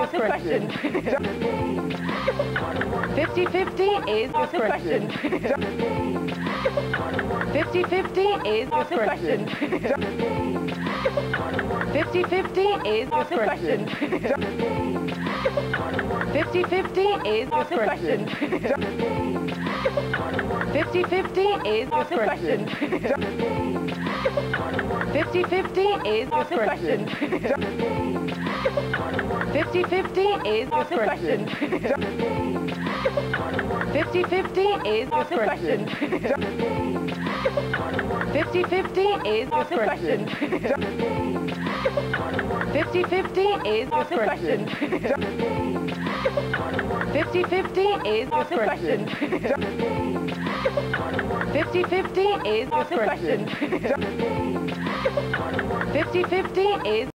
your question. 50-50 is your question. 50-50 is your question. 50-50 is your question. 50-50 is your question. 50-50 is your question. 50-50 is your question. 50-50 is your question. 50-50 is your question. 50-50 is your question. 50-50 is your question. 50-50 is your question. 50-50 is your question. 50-50 is